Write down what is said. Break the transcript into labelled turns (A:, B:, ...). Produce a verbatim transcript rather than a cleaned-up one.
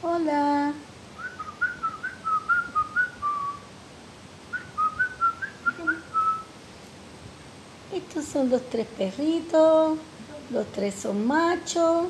A: Hola. Estos son los tres perritos. Los tres son machos.